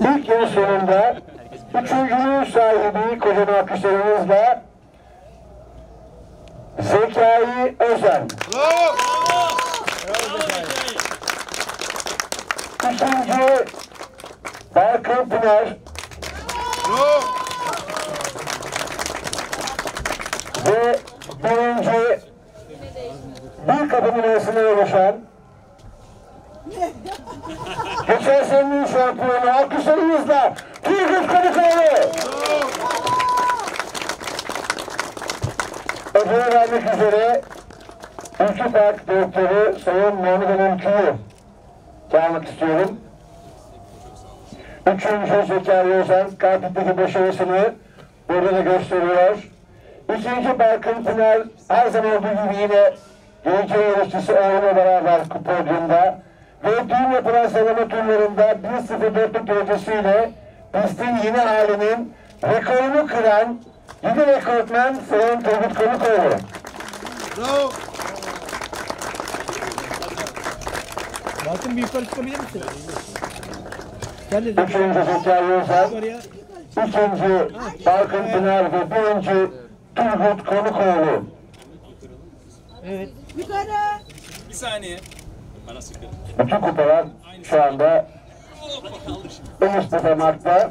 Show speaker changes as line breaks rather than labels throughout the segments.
İlk yarı sonunda üçüncülüğün sahibi kocaman alkışlarımızla Zekai Özen. İkinci Barkın Pınar. Ve birinci bir kapının arasında oluşan geçen senenin şampiyonu alkışlarımızla Turgut Kadıkoğlu. Ödülü vermek üzere Ülkü Park Direktörü Sayın Muhammed Ömürkü'yü çağırmak istiyorum. Üçüncü Zekai Özen kartdaki başarısını burada da gösteriyor. İkinci Barkın Pınar her zaman olduğu gibi yine geleceği yarışçısı oğluyla beraber podyumda ve dün yapılan sıralama turlarında 1.04'lük derecesiyle pistin yeni halinin rekorunu kıran 7 rekortmen Sayın Turgut Kadıkoğlu.
Bravo.
Barkın bir yukarı çıkabilir misin?
Üçüncü Zekai Özen, ikinci Barkın Pınar ve birinci Turgut Kadıkoğlu.
Evet.
Yukarı.
Bir saniye.
Bütün kupalar şu anda en üst basamakta.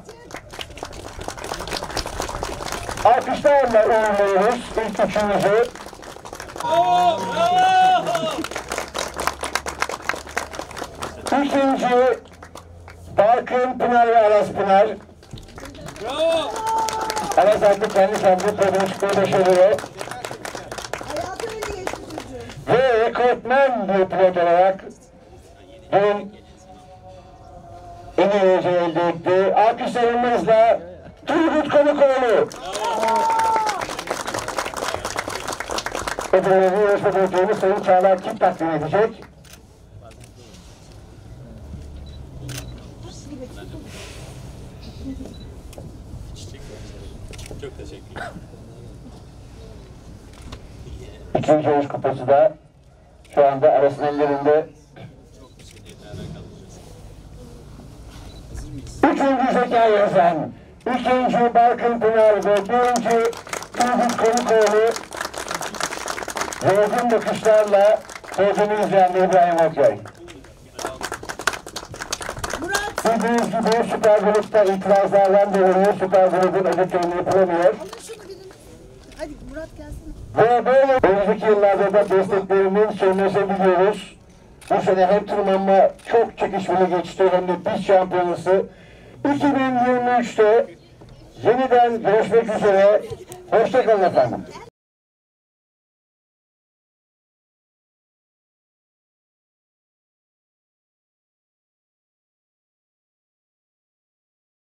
Alkışlarla uğurluyoruz ilk üçümüzü. İkinci Barkın Pınar ve Aras Pınar. Aras artık kendi podyum çıkmayı başarıyor.
Hayatı öyle geçti çocuğum.
Ve rekortmen bir pilot olarak dün en iyi derece elde etti. Alkışlarımızla Turgut Kadıkoğlu. Ödülleri yarışma direktörü Sayın Çağlar Kip takdim edecek.
Çok teşekkürler.
İkinci yarış kupası da şu anda Aras'ın ellerinde. Üçüncü Zekai Özen, ikinci Barkın Pınar ve birinci Turgut Kadıkoğlu yorgun bakışlarla sözünü izleyen İbrahim Okay.
Murat.
Bildiğiniz gibi Süper Grup'ta itirazlardan dolayı Süper Grup'un ödüllerini yapılamıyor.
Alın şunu gidin. Hadi Murat gelsin.
Ve böyle önümüzdeki yıllarda da desteklerinin sürmesini biliyoruz. Bu sene hem tırmanma çok çekişmeli geçti hem de pist şampiyonası. 2023'te yeniden görüşmek üzere. Hoşça kalın efendim.